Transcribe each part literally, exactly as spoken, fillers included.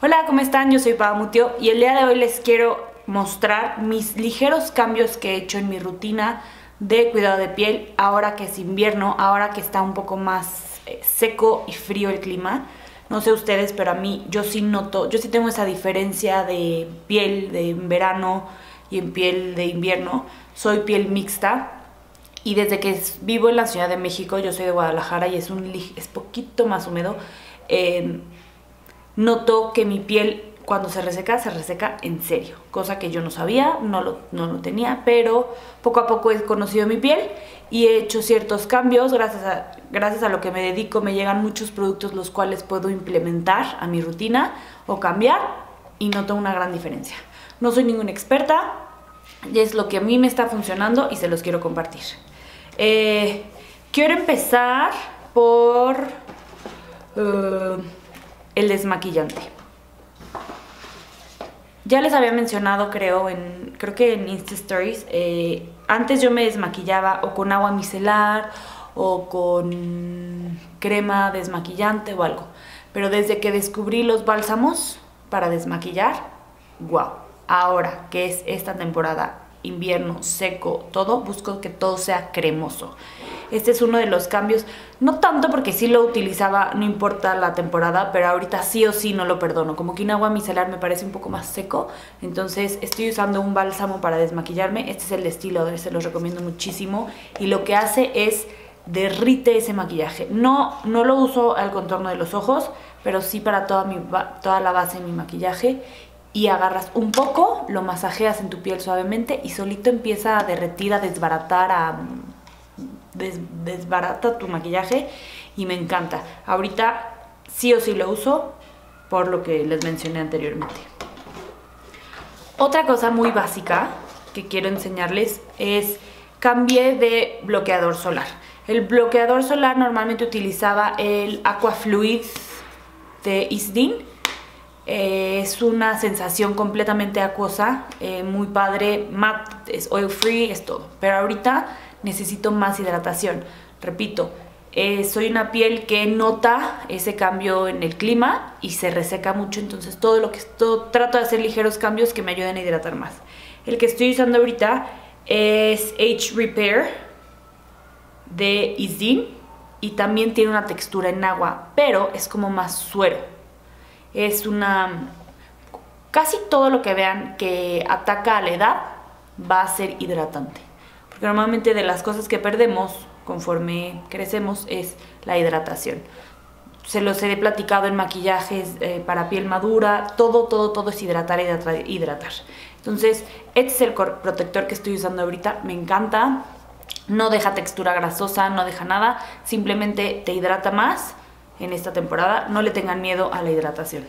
Hola, ¿cómo están? Yo soy Pau Mutio y el día de hoy les quiero mostrar mis ligeros cambios que he hecho en mi rutina de cuidado de piel ahora que es invierno, ahora que está un poco más eh, seco y frío el clima. No sé ustedes, pero a mí yo sí noto, yo sí tengo esa diferencia de piel de verano y en piel de invierno. Soy piel mixta y desde que vivo en la Ciudad de México, yo soy de Guadalajara y es un es poquito más húmedo. Eh, noto que mi piel cuando se reseca, se reseca en serio, cosa que yo no sabía, no lo, no lo tenía, pero poco a poco he conocido mi piel y he hecho ciertos cambios. Gracias a, gracias a lo que me dedico me llegan muchos productos los cuales puedo implementar a mi rutina o cambiar y noto una gran diferencia. No soy ninguna experta, es lo que a mí me está funcionando y se los quiero compartir. Eh, quiero empezar por uh, el desmaquillante. Ya les había mencionado, creo, en, creo que en Insta Stories, eh, antes yo me desmaquillaba o con agua micelar o con crema desmaquillante o algo. Pero desde que descubrí los bálsamos para desmaquillar, wow. Ahora que es esta temporada, invierno, seco, todo, busco que todo sea cremoso. Este es uno de los cambios, no tanto porque sí lo utilizaba, no importa la temporada, pero ahorita sí o sí no lo perdono. Como que un agua micelar me parece un poco más seco, entonces estoy usando un bálsamo para desmaquillarme. Este es el de Estilo, se los recomiendo muchísimo y lo que hace es derrite ese maquillaje. No, no lo uso al contorno de los ojos, pero sí para toda, mi, toda la base de mi maquillaje. Y agarras un poco, lo masajeas en tu piel suavemente y solito empieza a derretir, a desbaratar, a des, desbarata tu maquillaje y me encanta. Ahorita sí o sí lo uso por lo que les mencioné anteriormente. Otra cosa muy básica que quiero enseñarles es cambié de bloqueador solar. El bloqueador solar normalmente utilizaba el Aqua Fluid de Isdin. Eh, es una sensación completamente acuosa, eh, muy padre, matte, es oil free, es todo. Pero ahorita necesito más hidratación. Repito, eh, soy una piel que nota ese cambio en el clima y se reseca mucho, entonces todo lo que todo, trato de hacer ligeros cambios que me ayuden a hidratar más. El que estoy usando ahorita es Age Repair de Isdin y también tiene una textura en agua, pero es como más suero. Es una... Casi todo lo que vean que ataca a la edad va a ser hidratante. Porque normalmente de las cosas que perdemos conforme crecemos es la hidratación. Se los he platicado en maquillajes eh, para piel madura. Todo, todo, todo es hidratar, hidratar, hidratar. Entonces, este es el protector que estoy usando ahorita. Me encanta. No deja textura grasosa, no deja nada. Simplemente te hidrata más. En esta temporada, no le tengan miedo a la hidratación.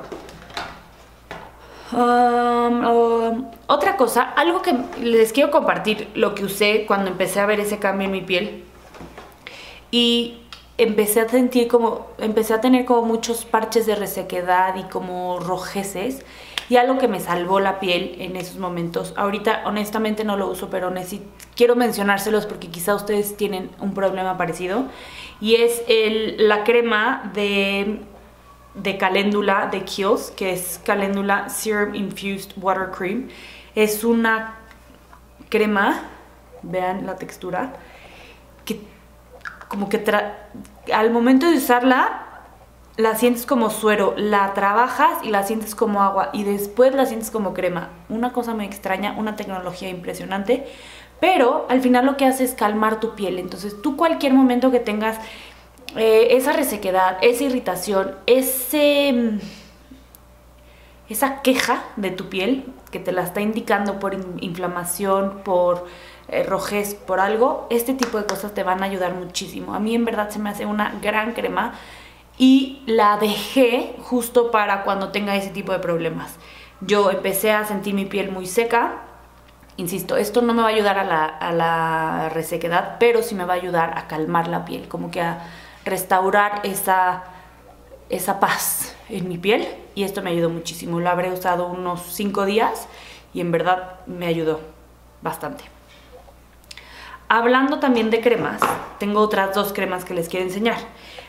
Um, um, otra cosa, algo que les quiero compartir, lo que usé cuando empecé a ver ese cambio en mi piel y empecé a sentir como, empecé a tener como muchos parches de resequedad y como rojeces, y algo que me salvó la piel en esos momentos. Ahorita honestamente no lo uso, pero necesito, quiero mencionárselos porque quizá ustedes tienen un problema parecido. Y es el, la crema de, de caléndula de Kiehl's, que es Caléndula Serum Infused Water Cream. Es una crema, vean la textura, que como que al momento de usarla la sientes como suero, la trabajas y la sientes como agua y después la sientes como crema. Una cosa muy extraña, una tecnología impresionante, pero al final lo que hace es calmar tu piel. Entonces tú cualquier momento que tengas eh, esa resequedad, esa irritación, ese, esa queja de tu piel que te la está indicando por inflamación, por eh, rojez, por algo, este tipo de cosas te van a ayudar muchísimo. A mí en verdad se me hace una gran crema y la dejé justo para cuando tenga ese tipo de problemas. Yo empecé a sentir mi piel muy seca. Insisto, esto no me va a ayudar a la, a la resequedad, pero sí me va a ayudar a calmar la piel, como que a restaurar esa, esa paz en mi piel, y esto me ayudó muchísimo. Lo habré usado unos cinco días y en verdad me ayudó bastante. Hablando también de cremas, tengo otras dos cremas que les quiero enseñar.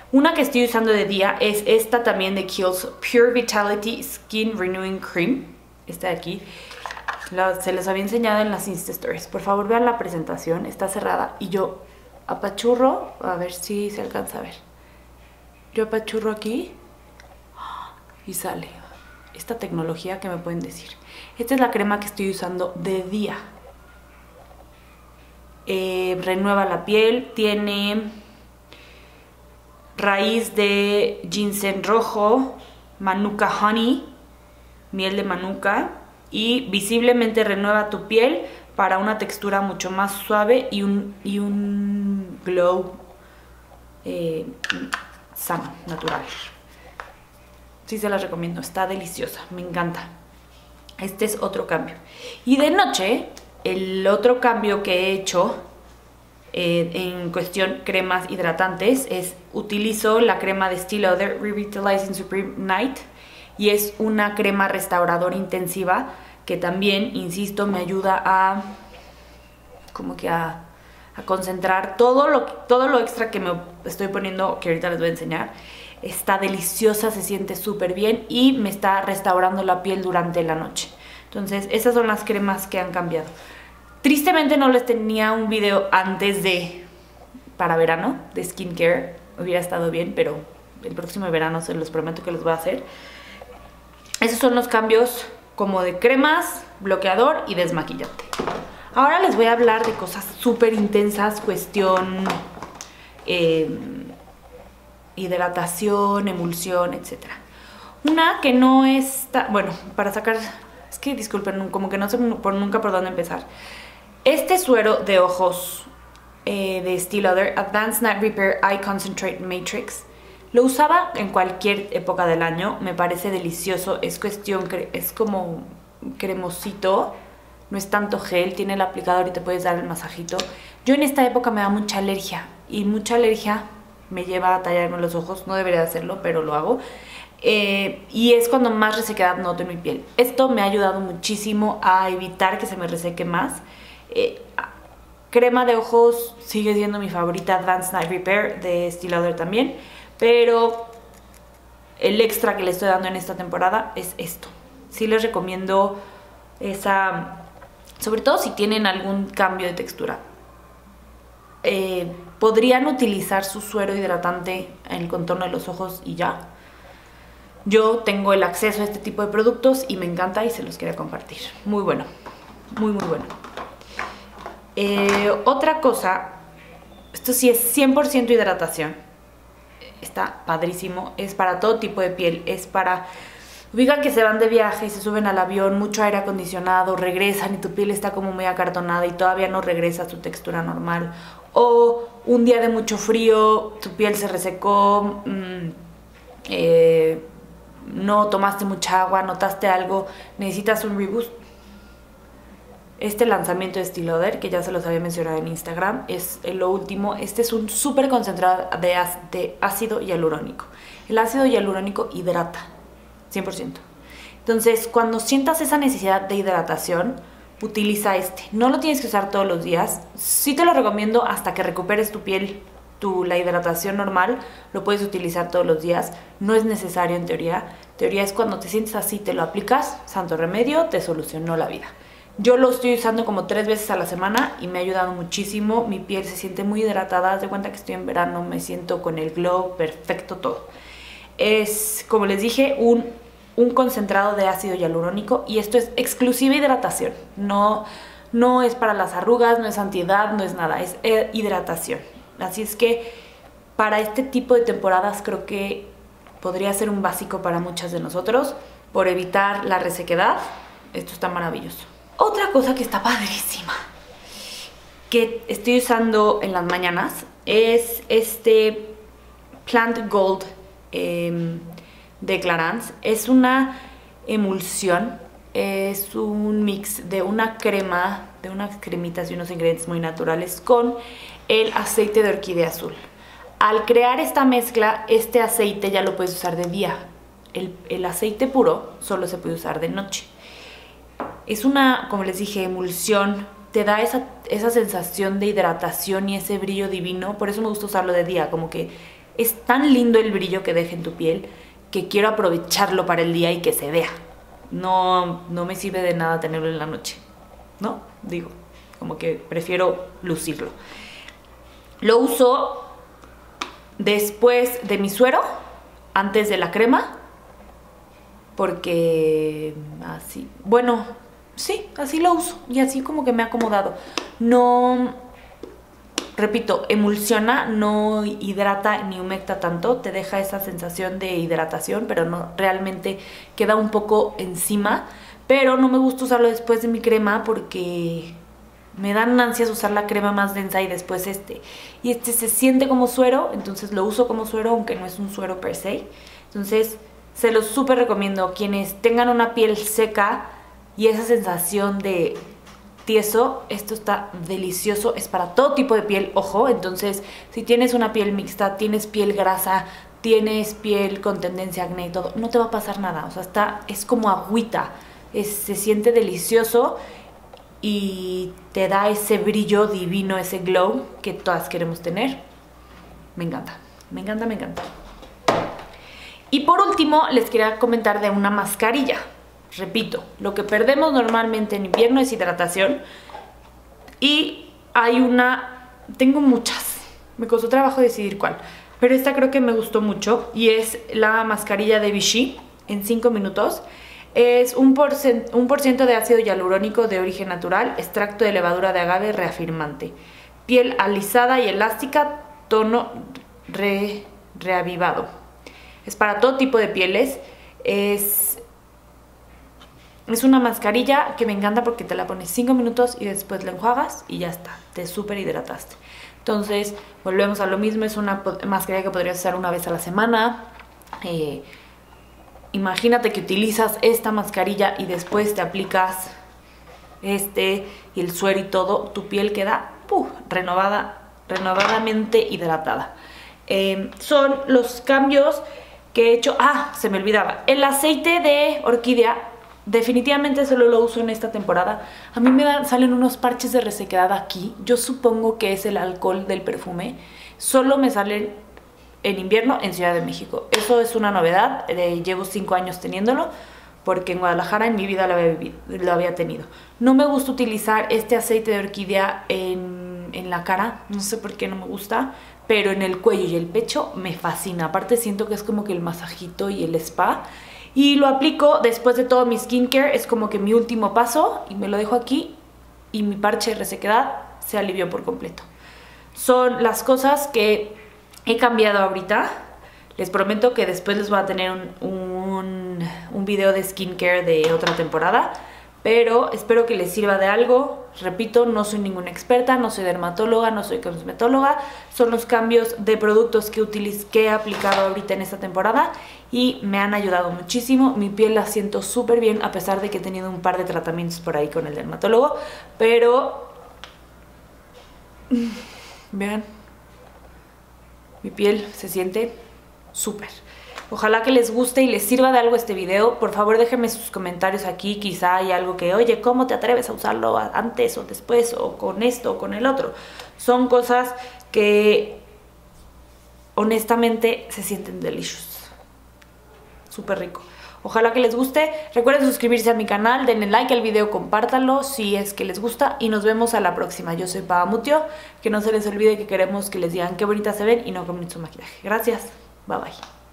Una que estoy usando de día es esta también de Kiehl's Pure Vitality Skin Renewing Cream. Esta de aquí. La, se les había enseñado en las Insta Stories. Por favor vean la presentación, está cerrada. Y yo apachurro, a ver si se alcanza a ver. Yo apachurro aquí y sale. Esta tecnología que me pueden decir. Esta es la crema que estoy usando de día. Eh, renueva la piel, tiene raíz de ginseng rojo, manuka honey, miel de manuka, y visiblemente renueva tu piel para una textura mucho más suave y un, y un glow eh, sano, natural. Sí se las recomiendo, está deliciosa, me encanta. Este es otro cambio. Y de noche, el otro cambio que he hecho eh, en cuestión cremas hidratantes es utilizo la crema de Estée Lauder Revitalizing Supreme Night, y es una crema restauradora intensiva que también, insisto, me ayuda a como que a, a concentrar todo lo, todo lo extra que me estoy poniendo, que ahorita les voy a enseñar. Está deliciosa, se siente súper bien y me está restaurando la piel durante la noche. Entonces esas son las cremas que han cambiado. Tristemente no les tenía un video antes de, para verano, de skincare. Hubiera estado bien, pero el próximo verano se los prometo que los voy a hacer. Esos son los cambios como de cremas, bloqueador y desmaquillante. Ahora les voy a hablar de cosas súper intensas, cuestión eh, hidratación, emulsión, etcétera. Una que no está, bueno, para sacar, es que disculpen, como que no sé por nunca por dónde empezar. Este suero de ojos eh, de Estée Lauder, Advanced Night Repair Eye Concentrate Matrix, lo usaba en cualquier época del año, me parece delicioso, es cuestión, es como cremosito, no es tanto gel, tiene el aplicador y te puedes dar el masajito. Yo en esta época me da mucha alergia, y mucha alergia me lleva a tallarme los ojos, no debería hacerlo, pero lo hago. Eh, y es cuando más resequedad noto en mi piel. Esto me ha ayudado muchísimo a evitar que se me reseque más. Eh, crema de ojos sigue siendo mi favorita, Advanced Night Repair de Estée Lauder también. Pero el extra que le estoy dando en esta temporada es esto. Sí les recomiendo esa, sobre todo si tienen algún cambio de textura. Eh, podrían utilizar su suero hidratante en el contorno de los ojos y ya. Yo tengo el acceso a este tipo de productos y me encanta y se los quería compartir. Muy bueno, muy muy bueno. Eh, otra cosa, esto sí es cien por ciento hidratación. Está padrísimo, es para todo tipo de piel, es para... Ubican que se van de viaje y se suben al avión, mucho aire acondicionado, regresan y tu piel está como muy acartonada y todavía no regresa a su textura normal. O un día de mucho frío, tu piel se resecó, mmm, eh, no tomaste mucha agua, notaste algo, necesitas un reboost. Este lanzamiento de Estée Lauder, que ya se los había mencionado en Instagram, es lo último. Este es un súper concentrado de, de ácido hialurónico. El ácido hialurónico hidrata, cien por ciento. Entonces, cuando sientas esa necesidad de hidratación, utiliza este. No lo tienes que usar todos los días. Sí te lo recomiendo hasta que recuperes tu piel, tu, la hidratación normal. Lo puedes utilizar todos los días. No es necesario en teoría. Teoría es cuando te sientes así, te lo aplicas, santo remedio, te solucionó la vida. Yo lo estoy usando como tres veces a la semana y me ha ayudado muchísimo. Mi piel se siente muy hidratada. Haz de cuenta que estoy en verano, me siento con el glow, perfecto todo. Es, como les dije, un, un concentrado de ácido hialurónico y esto es exclusiva hidratación. No, no es para las arrugas, no es antiedad, no es nada, es hidratación. Así es que para este tipo de temporadas creo que podría ser un básico para muchas de nosotros por evitar la resequedad. Esto está maravilloso. Otra cosa que está padrísima, que estoy usando en las mañanas, es este Plant Gold eh, de Clarins. Es una emulsión, es un mix de una crema, de unas cremitas y unos ingredientes muy naturales con el aceite de orquídea azul. Al crear esta mezcla, este aceite ya lo puedes usar de día. El, el aceite puro solo se puede usar de noche. Es una, como les dije, emulsión, te da esa, esa sensación de hidratación y ese brillo divino, por eso me gusta usarlo de día, como que es tan lindo el brillo que deja en tu piel que quiero aprovecharlo para el día y que se vea. No, no me sirve de nada tenerlo en la noche, ¿no? Digo, como que prefiero lucirlo. Lo uso después de mi suero, antes de la crema, porque así, bueno, sí, así lo uso y así como que me ha acomodado. No, repito, emulsiona, no hidrata ni humecta tanto, te deja esa sensación de hidratación, pero no, realmente queda un poco encima. Pero no me gusta usarlo después de mi crema porque me dan ansias usar la crema más densa y después este. Y este se siente como suero, entonces lo uso como suero, aunque no es un suero per se. Entonces se los súper recomiendo. Quienes tengan una piel seca y esa sensación de tieso, esto está delicioso. Es para todo tipo de piel, ojo. Entonces si tienes una piel mixta, tienes piel grasa, tienes piel con tendencia a acné y todo, no te va a pasar nada. O sea, está, es como agüita, es, se siente delicioso y te da ese brillo divino, ese glow que todas queremos tener. Me encanta, me encanta, me encanta. Y por último les quería comentar de una mascarilla. Repito, lo que perdemos normalmente en invierno es hidratación. Y hay una, tengo muchas, me costó trabajo decidir cuál, pero esta creo que me gustó mucho y es la mascarilla de Vichy en cinco minutos. Es un por ciento, un por ciento de ácido hialurónico de origen natural, extracto de levadura de agave reafirmante, piel alisada y elástica, tono re, reavivado. Es para todo tipo de pieles. Es, es una mascarilla que me encanta porque te la pones cinco minutos y después la enjuagas y ya está, te súper hidrataste. Entonces volvemos a lo mismo, es una mascarilla que podrías usar una vez a la semana. Eh, Imagínate que utilizas esta mascarilla y después te aplicas este y el suero y todo, tu piel queda ¡puf! renovada, renovadamente hidratada. Eh, son los cambios que he hecho. Ah, se me olvidaba. El aceite de orquídea definitivamente solo lo uso en esta temporada. A mí me dan, salen unos parches de resequedad aquí. Yo supongo que es el alcohol del perfume. Solo me salen en invierno en Ciudad de México. Eso es una novedad, eh, llevo cinco años teniéndolo, porque en Guadalajara en mi vida lo había, vivido, lo había tenido. No me gusta utilizar este aceite de orquídea en, en la cara, no sé por qué no me gusta, pero en el cuello y el pecho me fascina. Aparte siento que es como que el masajito y el spa. Y lo aplico después de todo mi skincare, es como que mi último paso, y me lo dejo aquí, y mi parche de resequedad se alivió por completo. Son las cosas que he cambiado ahorita. Les prometo que después les voy a tener un, un, un video de skincare de otra temporada, pero espero que les sirva de algo. Repito, no soy ninguna experta, no soy dermatóloga, no soy cosmetóloga. Son los cambios de productos que, utiliz que he aplicado ahorita en esta temporada y me han ayudado muchísimo. Mi piel la siento súper bien, a pesar de que he tenido un par de tratamientos por ahí con el dermatólogo, pero vean, mi piel se siente súper. Ojalá que les guste y les sirva de algo este video. Por favor, déjenme sus comentarios aquí. Quizá hay algo que, oye, ¿cómo te atreves a usarlo antes o después? O con esto o con el otro. Son cosas que honestamente se sienten deliciosos. Súper rico. Ojalá que les guste. Recuerden suscribirse a mi canal, denle like al video, compártanlo si es que les gusta y nos vemos a la próxima. Yo soy Pava Mutio. Que no se les olvide que queremos que les digan qué bonitas se ven y no con mucho maquillaje. Gracias. Bye bye.